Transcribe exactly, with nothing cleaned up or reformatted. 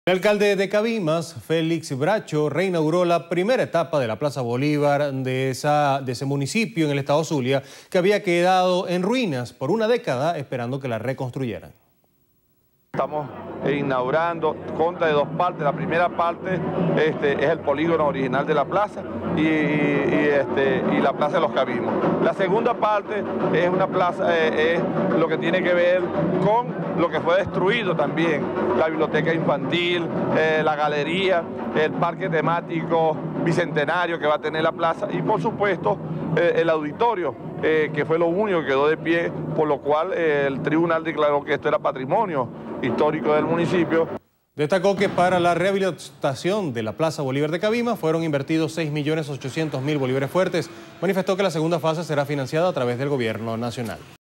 El alcalde de Cabimas, Félix Bracho, reinauguró la primera etapa de la Plaza Bolívar de, esa, de ese municipio en el estado Zulia, que había quedado en ruinas por una década esperando que la reconstruyeran. Estamos inaugurando, consta de dos partes. La primera parte este, es el polígono original de la plaza y, y, este, y la plaza de los Cabimos. La segunda parte es una plaza, eh, es lo que tiene que ver con lo que fue destruido también, la biblioteca infantil, eh, la galería, el parque temático bicentenario que va a tener la plaza y por supuesto eh, el auditorio, eh, que fue lo único que quedó de pie, por lo cual eh, el tribunal declaró que esto era patrimonio histórico del municipio. Destacó que para la rehabilitación de la Plaza Bolívar de Cabimas fueron invertidos seis millones ochocientos mil bolívares fuertes. Manifestó que la segunda fase será financiada a través del gobierno nacional.